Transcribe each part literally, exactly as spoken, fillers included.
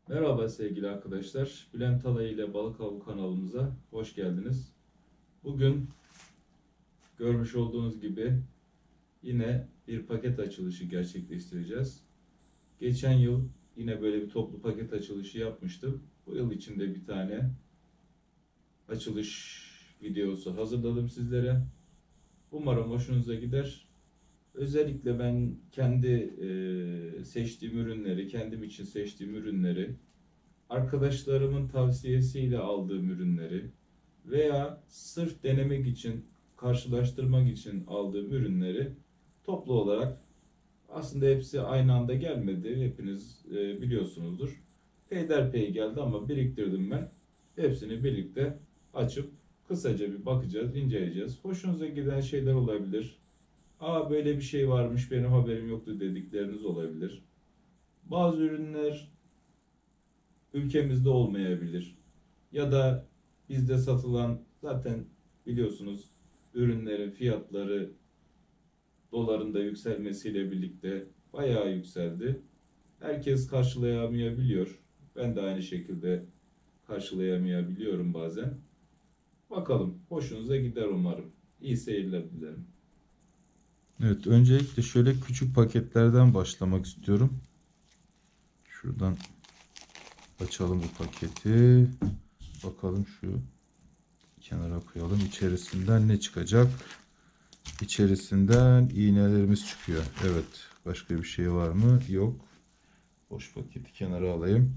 Merhaba sevgili arkadaşlar. Bülent Alay ile Balık Avı kanalımıza hoş geldiniz. Bugün görmüş olduğunuz gibi yine bir paket açılışı gerçekleştireceğiz. Geçen yıl yine böyle bir toplu paket açılışı yapmıştım. Bu yıl içinde bir tane açılış videosu hazırladım sizlere. Umarım hoşunuza gider. Özellikle ben kendi e, seçtiğim ürünleri, kendim için seçtiğim ürünleri, arkadaşlarımın tavsiyesiyle aldığım ürünleri veya sırf denemek için, karşılaştırmak için aldığım ürünleri toplu olarak, aslında hepsi aynı anda gelmedi. Hepiniz e, biliyorsunuzdur. Peyderpey geldi ama biriktirdim ben. Hepsini birlikte açıp kısaca bir bakacağız, inceleyeceğiz. Hoşunuza giden şeyler olabilir. Aa, böyle bir şey varmış, benim haberim yoktu dedikleriniz olabilir. Bazı ürünler ülkemizde olmayabilir. Ya da bizde satılan, zaten biliyorsunuz, ürünlerin fiyatları doların da yükselmesiyle birlikte bayağı yükseldi. Herkes karşılayamayabiliyor. Ben de aynı şekilde karşılayamayabiliyorum bazen. Bakalım, hoşunuza gider umarım. İyi seyirler dilerim. Evet, öncelikle şöyle küçük paketlerden başlamak istiyorum. Şuradan açalım bu paketi. Bakalım, şu kenara koyalım. İçerisinden ne çıkacak? İçerisinden iğnelerimiz çıkıyor. Evet. Başka bir şey var mı? Yok. Boş paketi kenara alayım.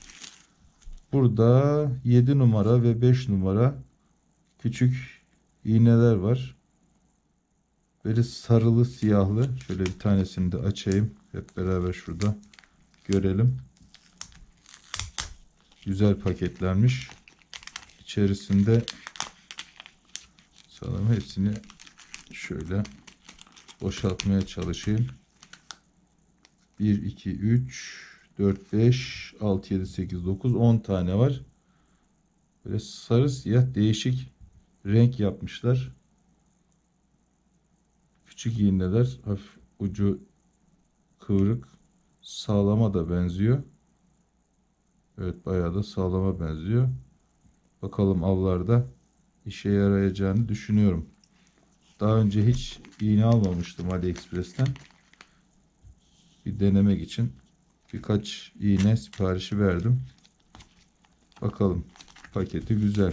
Burada yedi numara ve beş numara küçük iğneler var. Böyle sarılı siyahlı. Şöyle bir tanesini de açayım. Hep beraber şurada görelim. Güzel paketlenmiş. İçerisinde sanırım hepsini şöyle boşaltmaya çalışayım. bir, iki, üç, dört, beş, altı, yedi, sekiz, dokuz, on tane var. Böyle sarı siyah değişik renk yapmışlar. Küçük iğneler, hafif ucu kıvrık, sağlama da benziyor. Evet, bayağı da sağlama benziyor. Bakalım avlarda işe yarayacağını düşünüyorum. Daha önce hiç iğne almamıştım AliExpress'ten. Bir denemek için birkaç iğne siparişi verdim. Bakalım, paketi güzel.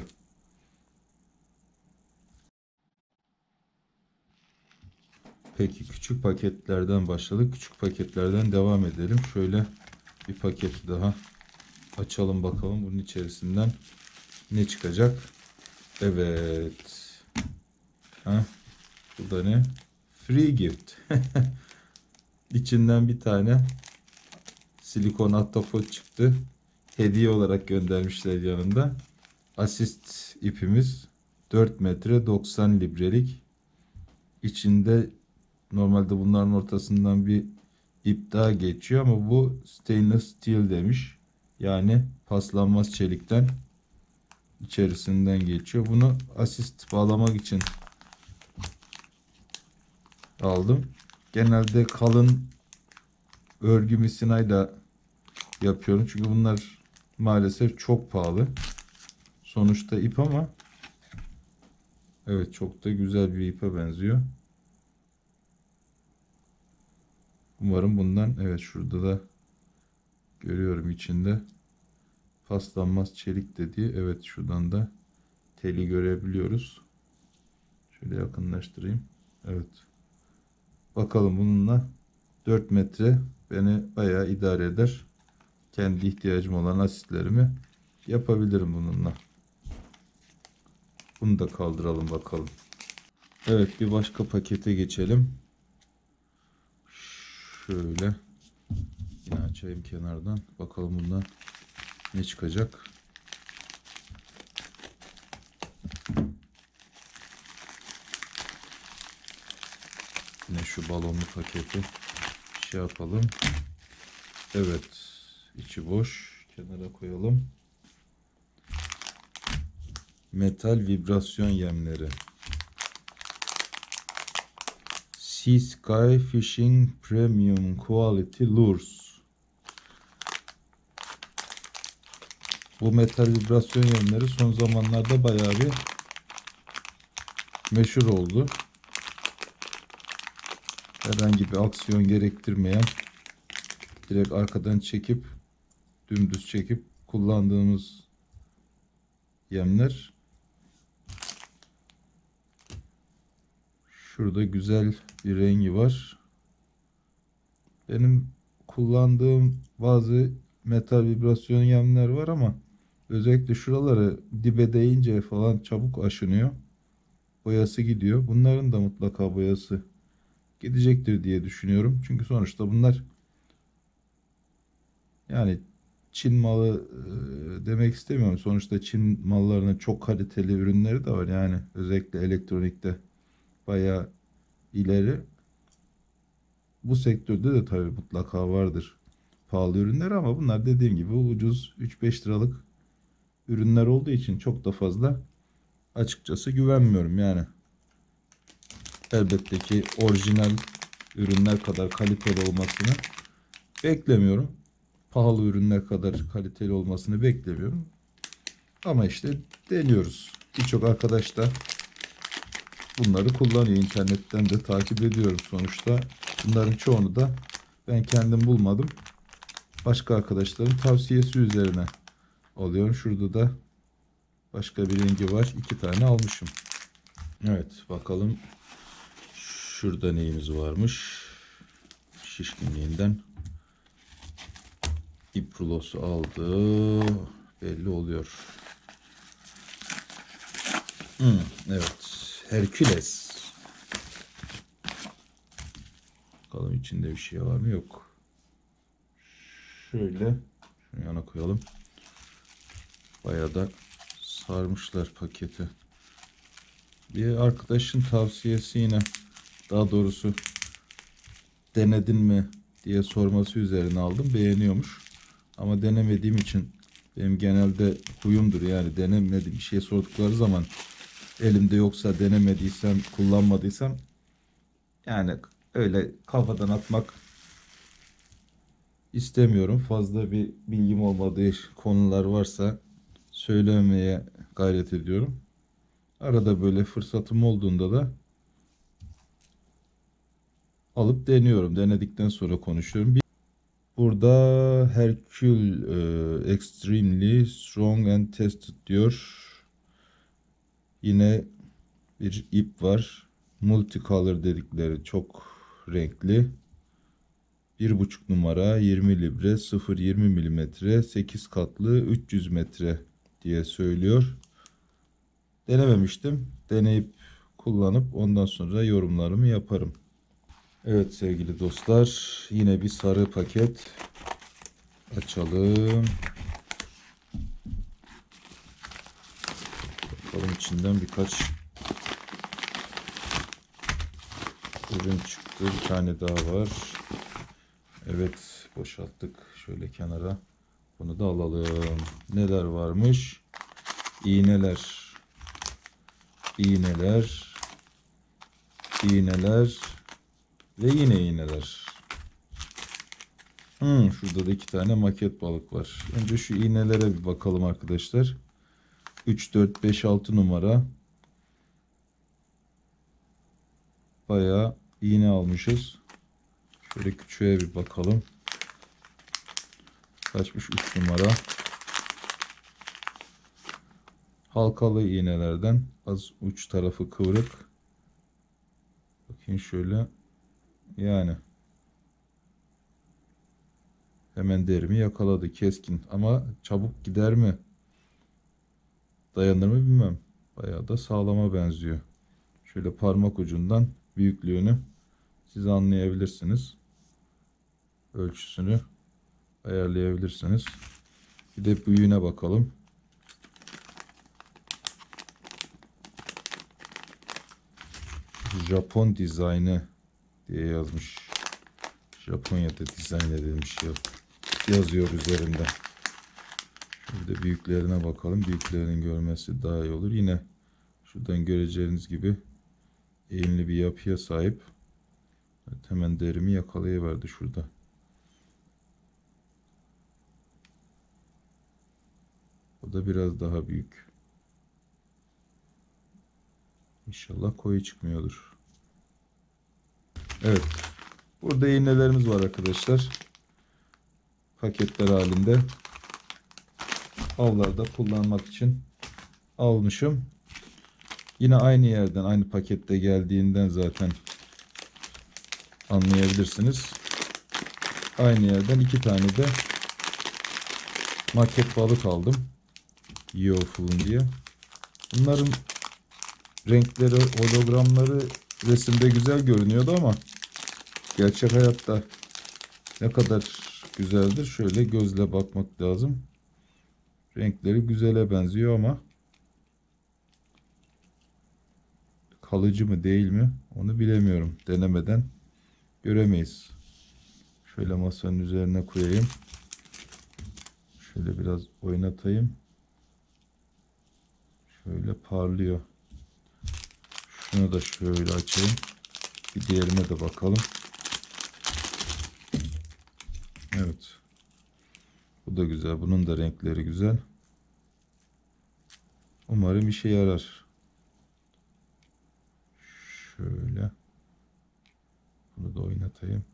Peki, küçük paketlerden başladık. Küçük paketlerden devam edelim. Şöyle bir paketi daha açalım bakalım bunun içerisinden ne çıkacak. Evet. Ha, bu da ne? Free gift. İçinden bir tane silikon ahtapot çıktı. Hediye olarak göndermişler yanında. Asist ipimiz dört metre doksan librelik. İçinde normalde bunların ortasından bir ip daha geçiyor ama bu stainless steel demiş. Yani paslanmaz çelikten içerisinden geçiyor. Bunu asist bağlamak için aldım. Genelde kalın örgü misinayla yapıyorum. Çünkü bunlar maalesef çok pahalı. Sonuçta ip ama evet, çok da güzel bir ipe benziyor. Umarım bundan, evet, şurada da görüyorum içinde paslanmaz çelik dediği, evet, şuradan da teli görebiliyoruz. Şöyle yakınlaştırayım. Evet. Bakalım, bununla dört metre beni bayağı idare eder. Kendi ihtiyacım olan asitlerimi yapabilirim bununla. Bunu da kaldıralım bakalım. Evet, bir başka pakete geçelim. Şöyle yine açayım kenardan. Bakalım bundan ne çıkacak. Yine şu balonlu paketi şey yapalım. Evet, içi boş. Kenara koyalım. Metal vibrasyon yemleri. Sea Sky Fishing Premium Quality Lures. Bu metal vibrasyon yemleri son zamanlarda bayağı bir meşhur oldu. Herhangi bir aksiyon gerektirmeyen, direkt arkadan çekip dümdüz çekip kullandığımız yemler. Şurada güzel bir rengi var. Benim kullandığım bazı metal vibrasyon yemler var ama özellikle şuraları dibe değince falan çabuk aşınıyor. Boyası gidiyor. Bunların da mutlaka boyası gidecektir diye düşünüyorum. Çünkü sonuçta bunlar, yani Çin malı e, demek istemiyorum. Sonuçta Çin mallarının çok kaliteli ürünleri de var. Yani özellikle elektronikte bayağı ileri. Bu sektörde de tabii mutlaka vardır pahalı ürünler ama bunlar dediğim gibi ucuz üç beş liralık ürünler olduğu için çok da fazla açıkçası güvenmiyorum yani. Elbette ki orijinal ürünler kadar kaliteli olmasını beklemiyorum. Pahalı ürünler kadar kaliteli olmasını beklemiyorum. Ama işte deniyoruz. Birçok arkadaş da bunları kullanıyor. İnternetten de takip ediyorum sonuçta. Bunların çoğunu da ben kendim bulmadım. Başka arkadaşların tavsiyesi üzerine alıyorum. Şurada da başka bir rengi var. İki tane almışım. Evet, bakalım şurada neyimiz varmış. Şişkinliğinden ip rulosu aldı. Belli oluyor. Hmm, evet. Herküles. Bakalım içinde bir şey var mı? Yok. Şöyle şunu yana koyalım. Bayağı da sarmışlar paketi. Bir arkadaşın tavsiyesi, yine daha doğrusu denedin mi diye sorması üzerine aldım. Beğeniyormuş. Ama denemediğim için, benim genelde huyumdur yani, denemediğim bir şey sordukları zaman elimde yoksa, denemediysem, kullanmadıysam, yani öyle kafadan atmak istemiyorum. Fazla bir bilgim olmadığı konular varsa söylemeye gayret ediyorum. Arada böyle fırsatım olduğunda da alıp deniyorum. Denedikten sonra konuşuyorum. Burada Hercule e, Extremely Strong and Tested diyor. Yine bir ip var. Multicolor dedikleri, çok renkli. bir buçuk numara, yirmi libre, sıfır virgül yirmi milimetre, sekiz katlı, üç yüz metre diye söylüyor. Denememiştim. Deneyip kullanıp ondan sonra yorumlarımı yaparım. Evet sevgili dostlar, yine bir sarı paket açalım. Bakalım içinden birkaç ürün çıktı. Bir tane daha var. Evet, boşalttık şöyle kenara. Bunu da alalım. Neler varmış? İğneler. İğneler. İğneler. Ve yine iğneler. Hmm, şurada da iki tane maket balık var. Önce şu iğnelere bir bakalım arkadaşlar. üç, dört, beş, altı numara. Bayağı iğne almışız. Şöyle küçüğe bir bakalım. Kaçmış? üç numara. Halkalı iğnelerden, az uç tarafı kıvrık. Bakayım şöyle. Yani hemen derimi yakaladı. Keskin ama çabuk gider mi, dayanır mı bilmem. Bayağı da sağlama benziyor. Şöyle parmak ucundan büyüklüğünü siz anlayabilirsiniz. Ölçüsünü ayarlayabilirsiniz. Bir de büyüğüne bakalım. Japon dizaynı diye yazmış. Japonya'da dizayn edilmiş yazıyor üzerinde. Şurada büyüklerine bakalım. Büyüklerin görmesi daha iyi olur. Yine şuradan göreceğiniz gibi eğimli bir yapıya sahip. Evet, hemen derimi yakalayıverdi şurada. O da biraz daha büyük. İnşallah koyu çıkmıyordur. Evet. Burada iğnelerimiz var arkadaşlar. Paketler halinde. Avlarda kullanmak için almışım. Yine aynı yerden, aynı pakette geldiğinden zaten anlayabilirsiniz. Aynı yerden iki tane de maket balık aldım. Yiyofulun diye. Bunların renkleri, hologramları resimde güzel görünüyordu ama gerçek hayatta ne kadar güzeldir? Şöyle gözle bakmak lazım. Renkleri güzele benziyor ama kalıcı mı değil mi? Onu bilemiyorum. Denemeden göremeyiz. Şöyle masanın üzerine koyayım. Şöyle biraz oynatayım. Şöyle parlıyor. Şunu da şöyle açayım. Bir diğerine de bakalım. Evet. Bu da güzel. Bunun da renkleri güzel. Umarım işe yarar. Şöyle. Bunu da oynatayım.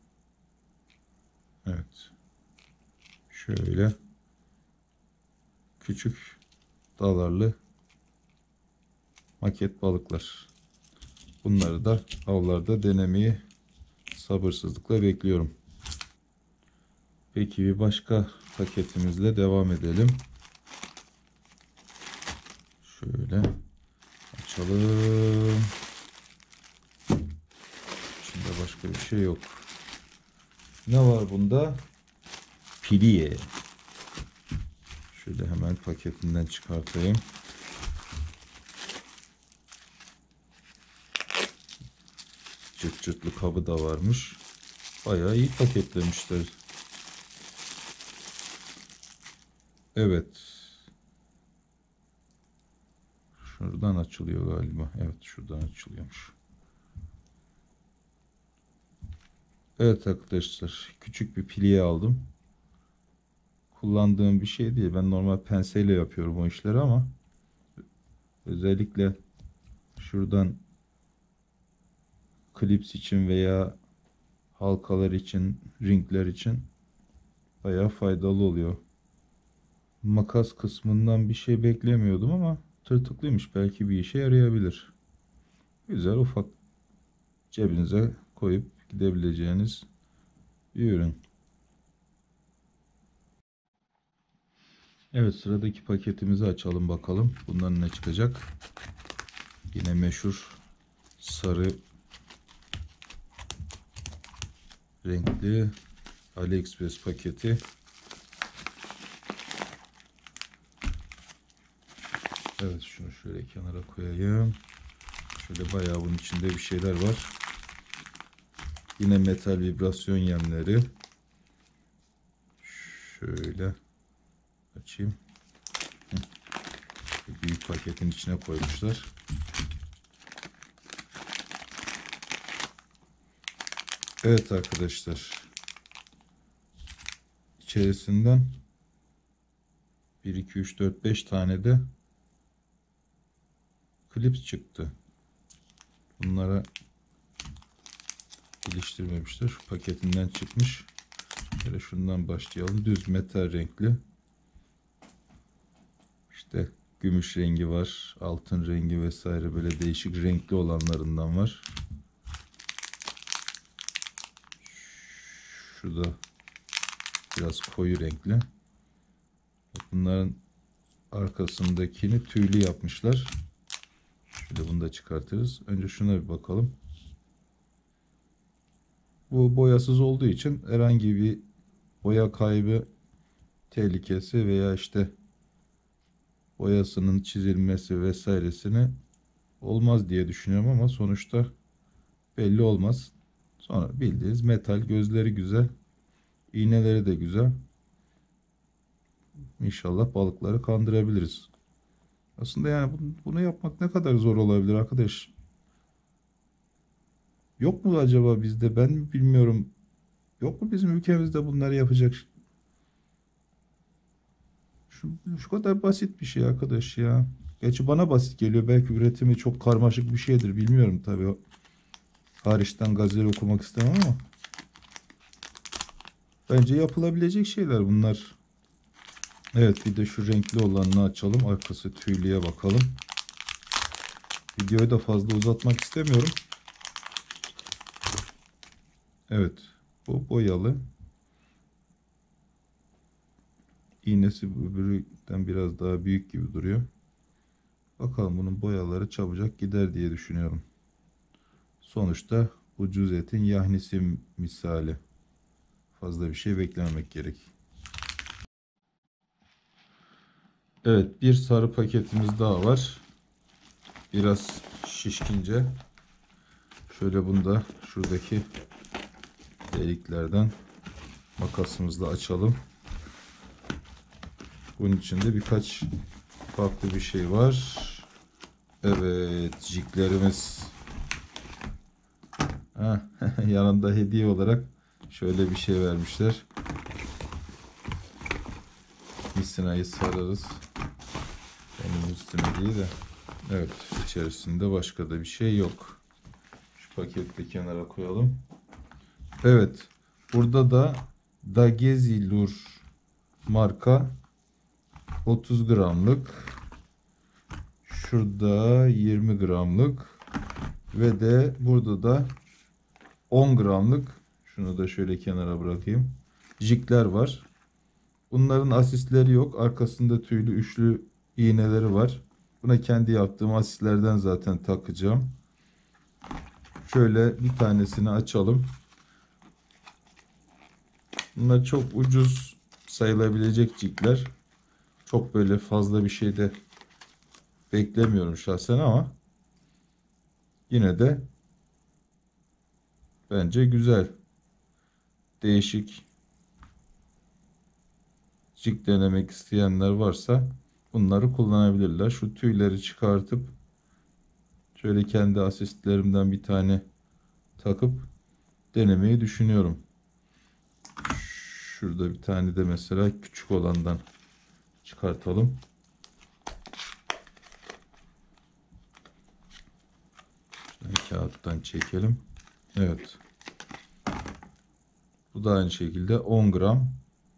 Evet. Şöyle. Küçük dalarlı maket balıklar. Bunları da avlarda denemeyi sabırsızlıkla bekliyorum. Peki bir başka paketimizle devam edelim. Şöyle açalım. İçinde başka bir şey yok. Ne var bunda? Piliye. Şöyle hemen paketinden çıkartayım. Cırt cırtlı kabı da varmış. Bayağı iyi paketlemişler. Evet. Şuradan açılıyor galiba. Evet, şuradan açılıyormuş. Evet arkadaşlar, küçük bir piliye aldım. Kullandığım bir şey değil. Ben normal penseyle yapıyorum o işleri ama özellikle şuradan klips için veya halkalar için, ringler için bayağı faydalı oluyor. Makas kısmından bir şey beklemiyordum ama tırtıklıymış. Belki bir işe yarayabilir. Güzel, ufak, cebinize koyup gidebileceğiniz bir ürün. Evet, sıradaki paketimizi açalım bakalım. Bundan ne çıkacak? Yine meşhur sarı renkli AliExpress paketi. Evet, şunu şöyle kenara koyayım. Şöyle bayağı bunun içinde bir şeyler var. Yine metal vibrasyon yemleri. Şöyle açayım. Büyük paketin içine koymuşlar. Evet arkadaşlar. İçerisinden bir, iki, üç, dört, beş tane de klips çıktı. Bunlara iliştirmemişler. Şu paketinden çıkmış. Şöyle şundan başlayalım. Düz metal renkli. İşte gümüş rengi var. Altın rengi vesaire, böyle değişik renkli olanlarından var. Şu da biraz koyu renkli. Bunların arkasındakini tüylü yapmışlar. Şöyle bunu da çıkartırız. Önce şuna bir bakalım. Bu boyasız olduğu için herhangi bir boya kaybı tehlikesi veya işte boyasının çizilmesi vesairesini olmaz diye düşünüyorum ama sonuçta belli olmaz. Sonra bildiğiniz metal, gözleri güzel, iğneleri de güzel. İnşallah balıkları kandırabiliriz. Aslında yani bunu yapmak ne kadar zor olabilir arkadaş? Yok mu acaba bizde? Ben mi bilmiyorum. Yok mu bizim ülkemizde bunları yapacak? Şu, şu kadar basit bir şey arkadaş ya. Gerçi bana basit geliyor. Belki üretimi çok karmaşık bir şeydir. Bilmiyorum tabii. Hariçten gazel okumak istemem ama. Bence yapılabilecek şeyler bunlar. Evet, bir de şu renkli olanını açalım. Arkası tüylüye bakalım. Videoyu da fazla uzatmak istemiyorum. Evet. Bu boyalı. İğnesi öbüründen biraz daha büyük gibi duruyor. Bakalım bunun boyaları çabucak gider diye düşünüyorum. Sonuçta ucuz etin yahnisi misali. Fazla bir şey beklememek gerek. Evet, bir sarı paketimiz daha var. Biraz şişkince. Şöyle bunu da şuradaki deliklerden makasımızla açalım. Bunun içinde birkaç farklı bir şey var. Evet, jiklerimiz. Heh, yanında hediye olarak şöyle bir şey vermişler. Misinayı sararız. Benim üstüme değil de. Evet, içerisinde başka da bir şey yok. Şu paketi de kenara koyalım. Evet, burada da Dagezilur marka otuz gramlık. Şurada yirmi gramlık. Ve de burada da on gramlık. Şunu da şöyle kenara bırakayım. Jikler var. Bunların asistleri yok. Arkasında tüylü üçlü iğneleri var. Buna kendi yaptığım asistlerden zaten takacağım. Şöyle bir tanesini açalım. Bunlar çok ucuz sayılabilecek jikler. Çok böyle fazla bir şey de beklemiyorum şahsen ama yine de bence güzel. Değişik jig denemek isteyenler varsa bunları kullanabilirler. Şu tüyleri çıkartıp şöyle kendi asistlerimden bir tane takıp denemeyi düşünüyorum. Şurada bir tane de mesela küçük olandan çıkartalım. Şöyle kağıttan çekelim. Evet. Bu da aynı şekilde on gram.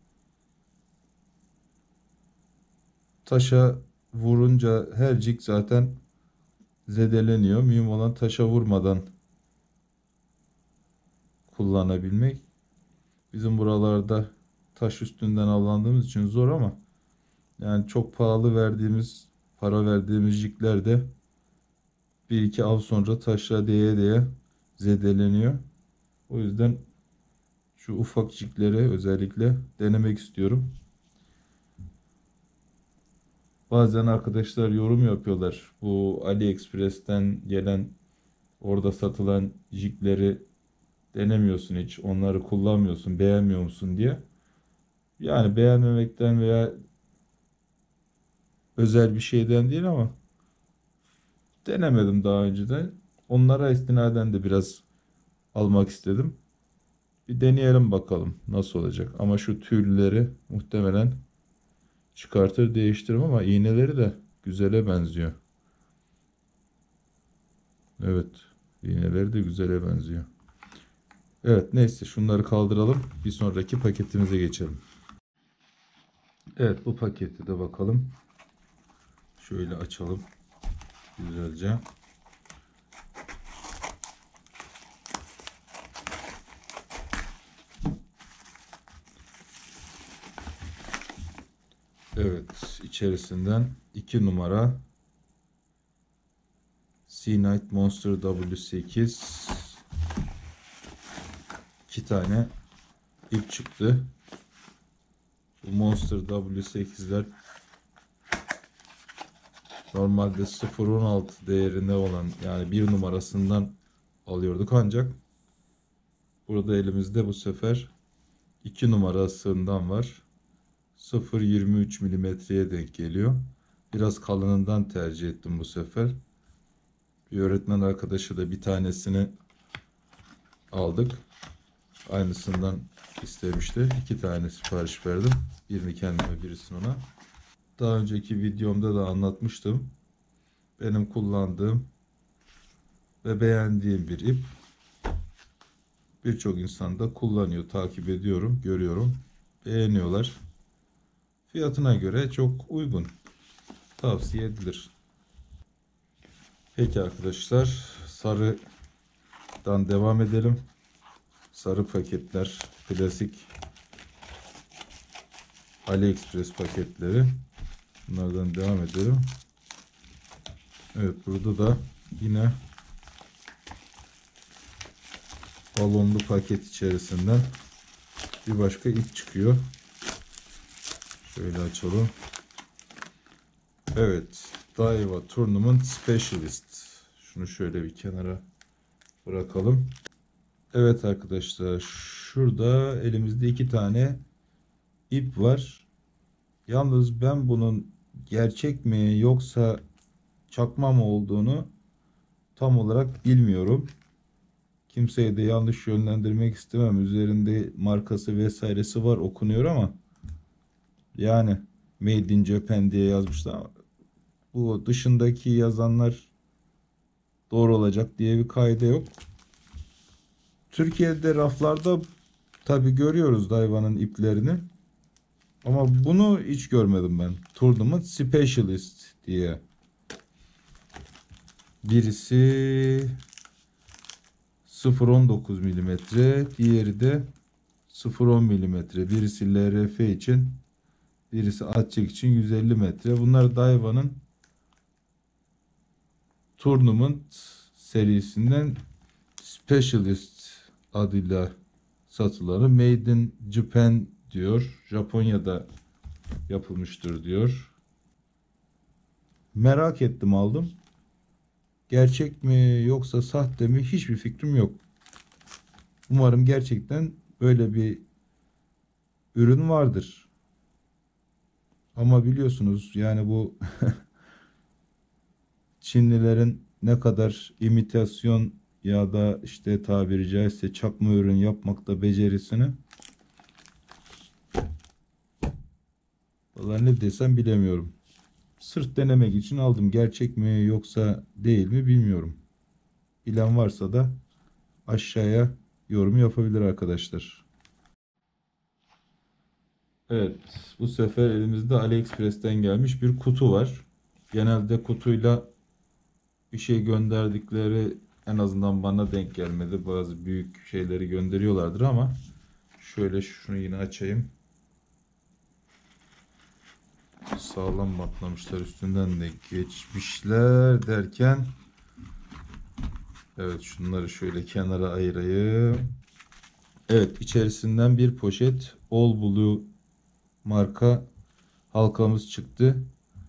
Taşa vurunca her jig zaten zedeleniyor. Mühim olan taşa vurmadan kullanabilmek. Bizim buralarda taş üstünden avlandığımız için zor ama yani çok pahalı verdiğimiz, para verdiğimiz jigler de bir iki av sonra taşla değe değe zedeleniyor. O yüzden şu ufak jigleri özellikle denemek istiyorum. Bazen arkadaşlar yorum yapıyorlar. Bu AliExpress'ten gelen, orada satılan jigleri denemiyorsun hiç. Onları kullanmıyorsun, beğenmiyor musun diye. Yani beğenmemekten veya özel bir şeyden değil ama denemedim daha önceden. Onlara istinaden de biraz almak istedim. Bir deneyelim bakalım nasıl olacak. Ama şu tüyleri muhtemelen çıkartır değiştiririm ama iğneleri de güzele benziyor. Evet, iğneleri de güzele benziyor. Evet, neyse şunları kaldıralım. Bir sonraki paketimize geçelim. Evet, bu paketi de bakalım. Şöyle açalım güzelce. Evet, içerisinden iki numara Sea Night Monster W sekiz, iki tane ip çıktı. Bu Monster W sekizler normalde sıfır virgül on altı değerinde olan, yani bir numarasından alıyorduk, ancak burada elimizde bu sefer iki numarasından var. sıfır virgül yirmi üç milimetreye denk geliyor. Biraz kalınından tercih ettim bu sefer. Bir öğretmen arkadaşı da bir tanesini aldık. Aynısından istemişti. İki tane sipariş verdim. Birini kendime, birisini ona. Daha önceki videomda da anlatmıştım. Benim kullandığım ve beğendiğim bir ip. Birçok insan da kullanıyor, takip ediyorum, görüyorum. Beğeniyorlar. Fiyatına göre çok uygun. Tavsiye edilir. Peki arkadaşlar, sarıdan devam edelim. Sarı paketler, klasik AliExpress paketleri. Bunlardan devam edelim. Evet, burada da yine balonlu paket içerisinden bir başka ip çıkıyor. Şöyle açalım. Evet, Daiwa Tournament Specialist. Şunu şöyle bir kenara bırakalım. Evet arkadaşlar, şurada elimizde iki tane ip var. Yalnız ben bunun gerçek mi yoksa çakma mı olduğunu tam olarak bilmiyorum. Kimseyi de yanlış yönlendirmek istemem. Üzerinde markası vesairesi var, okunuyor ama yani Made in Japan diye yazmışlar ama bu dışındaki yazanlar doğru olacak diye bir kaide yok. Türkiye'de raflarda tabi görüyoruz Daiwa'nın iplerini. Ama bunu hiç görmedim ben. Tournament Specialist diye. Birisi sıfır virgül on dokuz milimetre, diğeri de sıfır virgül on milimetre. Birisi L R F için, birisi atçık için yüz elli metre. Bunlar Daiwa'nın Tournament serisinden Specialist adıyla satılanı. Made in Japan diyor. Japonya'da yapılmıştır diyor. Merak ettim, aldım. Gerçek mi yoksa sahte mi hiçbir fikrim yok. Umarım gerçekten böyle bir ürün vardır. Ama biliyorsunuz yani bu Çinlilerin ne kadar imitasyon ya da işte tabiri caizse çakma ürün yapmakta becerisini, vallahi ne desem bilemiyorum. Sırf denemek için aldım. Gerçek mi yoksa değil mi bilmiyorum. Bilen varsa da aşağıya yorum yapabilir arkadaşlar. Evet, bu sefer elimizde AliExpress'ten gelmiş bir kutu var. Genelde kutuyla bir şey gönderdikleri en azından bana denk gelmedi. Bazı büyük şeyleri gönderiyorlardır ama şöyle şunu yine açayım. Sağlam batlamışlar, üstünden de geçmişler derken evet, şunları şöyle kenara ayırayım. Evet, içerisinden bir poşet All Blue marka halkamız çıktı.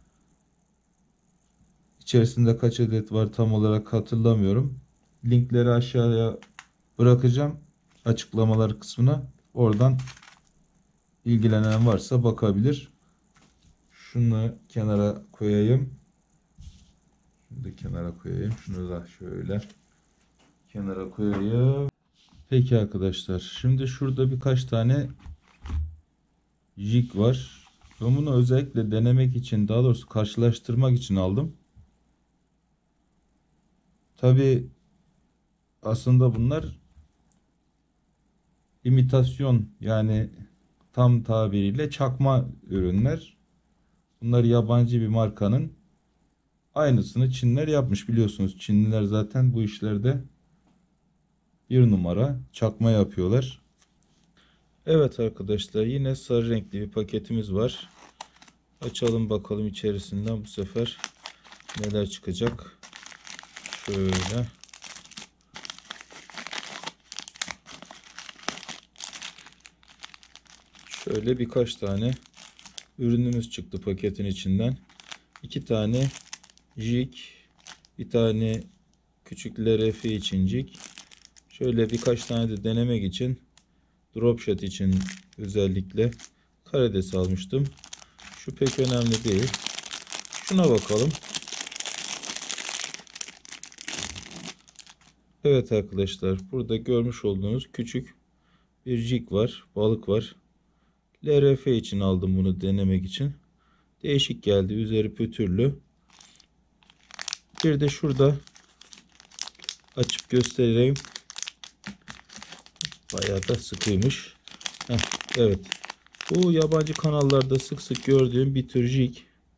İçerisinde kaç adet var tam olarak hatırlamıyorum. Linkleri aşağıya bırakacağım, açıklamalar kısmına. Oradan ilgilenen varsa bakabilir. Şunu kenara koyayım. Şunu da kenara koyayım. Şunu da şöyle kenara koyayım. Peki arkadaşlar, şimdi şurada birkaç tane jig var. Ben bunu özellikle denemek için, daha doğrusu karşılaştırmak için aldım. Tabi aslında bunlar imitasyon, yani tam tabiriyle çakma ürünler. Bunlar yabancı bir markanın aynısını Çinliler yapmış, biliyorsunuz. Çinliler zaten bu işlerde bir numara, çakma yapıyorlar. Evet arkadaşlar, yine sarı renkli bir paketimiz var. Açalım bakalım içerisinden bu sefer neler çıkacak. Şöyle. Şöyle birkaç tane ürünümüz çıktı paketin içinden. İki tane jig, bir tane küçük L R F için jig. Şöyle birkaç tane de denemek için, drop shot için özellikle karides almıştım. Şu pek önemli değil. Şuna bakalım. Evet arkadaşlar, burada görmüş olduğunuz küçük bir jig var, balık var. L R F için aldım bunu denemek için. Değişik geldi. Üzeri pütürlü. Bir de şurada açıp göstereyim. Bayağı da sıkıymış. Heh, evet. Bu yabancı kanallarda sık sık gördüğüm bir tür jig.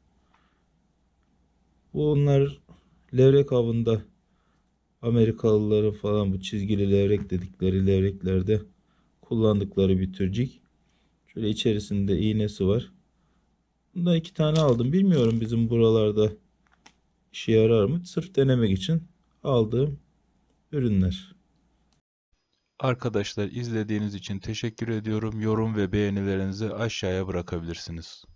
Bunlar levrek avında Amerikalıların falan bu çizgili levrek dedikleri levreklerde kullandıkları bir tür jig. Şöyle içerisinde iğnesi var. Bundan iki tane aldım. Bilmiyorum bizim buralarda işe yarar mı? Sırf denemek için aldığım ürünler. Arkadaşlar izlediğiniz için teşekkür ediyorum. Yorum ve beğenilerinizi aşağıya bırakabilirsiniz.